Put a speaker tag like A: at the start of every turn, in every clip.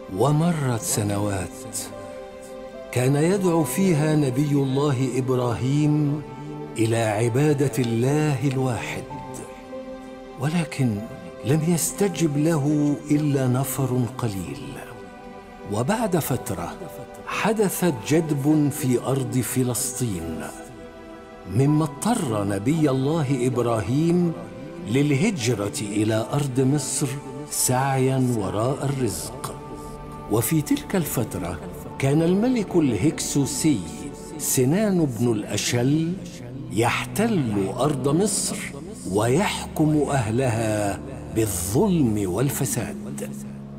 A: ومرت سنوات كان يدعو فيها نبي الله إبراهيم إلى عبادة الله الواحد، ولكن لم يستجب له إلا نفر قليل. وبعد فترة حدثت جدب في أرض فلسطين، مما اضطر نبي الله إبراهيم للهجرة إلى أرض مصر سعياً وراء الرزق. وفي تلك الفترة كان الملك الهكسوسي سنان بن الأشل يحتل أرض مصر ويحكم أهلها بالظلم والفساد.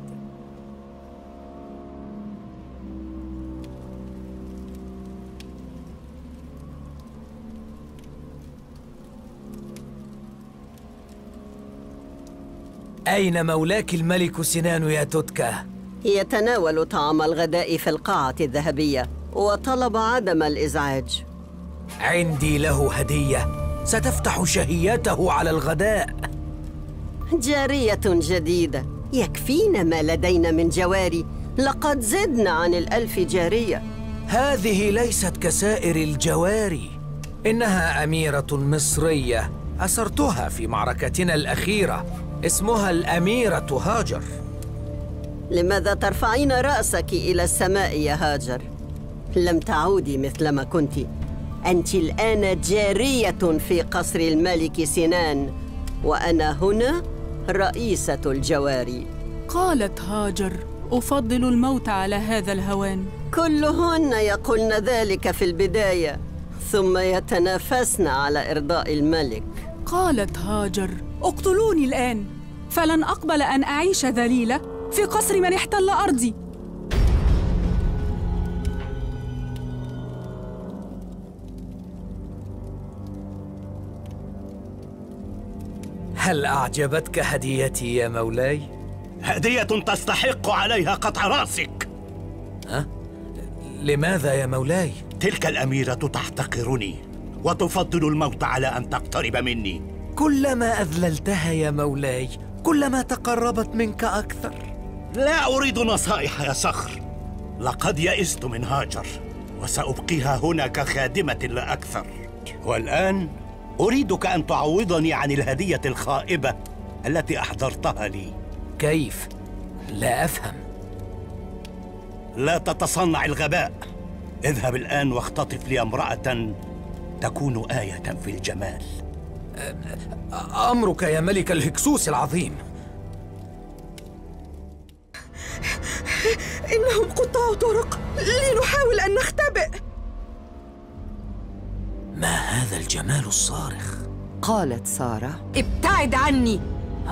B: أين مولاك الملك سنان يا توتكا؟
C: يتناول طعام الغداء في القاعة الذهبية وطلب عدم الإزعاج.
B: عندي له هدية ستفتح شهيته على الغداء.
C: جارية جديدة، يكفينا ما لدينا من جواري، لقد زدنا عن 1000 جارية.
B: هذه ليست كسائر الجواري، إنها أميرة مصرية أسرتها في معركتنا الأخيرة، اسمها الأميرة هاجر.
C: لماذا ترفعين رأسك إلى السماء يا هاجر؟ لم تعودي مثلما كنت. أنت الآن جارية في قصر الملك سنان، وأنا هنا رئيسة الجواري.
D: قالت هاجر: أفضل الموت على هذا الهوان.
C: كلهن يقولن ذلك في البداية، ثم يتنافسن على إرضاء الملك.
D: قالت هاجر: اقتلوني الآن، فلن أقبل أن أعيش ذليلة في قصر من احتل أرضي.
B: هل أعجبتك هديتي يا مولاي؟
E: هدية تستحق عليها قطع رأسك.
B: لماذا يا مولاي؟
E: تلك الأميرة تحتقرني وتفضل الموت على أن تقترب مني.
B: كلما أذللتها يا مولاي كلما تقربت منك أكثر.
E: لا أريد نصائح يا صخر، لقد يئست من هاجر وسأبقيها هنا كخادمة لا أكثر. والآن أريدك أن تعوضني عن الهدية الخائبة التي أحضرتها لي.
B: كيف؟ لا أفهم.
E: لا تتصنع الغباء. اذهب الآن واختطف لي امرأة تكون آية في الجمال.
B: أمرك يا ملك الهكسوس العظيم.
F: إنهم قطاع طرق، لنحاول أن نختبئ.
B: ما هذا الجمال الصارخ؟
C: قالت سارة:
F: ابتعد عني.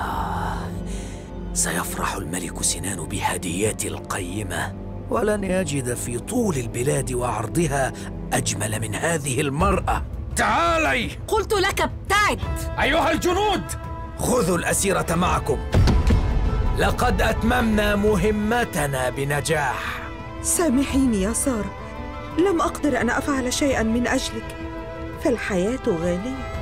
B: سيفرح الملك سنان بهديتي القيمة، ولن يجد في طول البلاد وعرضها أجمل من هذه المرأة. تعالي!
F: قلت لك ابتعد.
B: أيها الجنود، خذوا الأسيرة معكم، لقد أتممنا مهمتنا بنجاح.
F: سامحيني يا سارة، لم أقدر أن أفعل شيئاً من أجلك، فالحياة غالية.